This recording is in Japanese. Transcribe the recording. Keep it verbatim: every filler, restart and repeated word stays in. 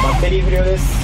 バッテリー不良です。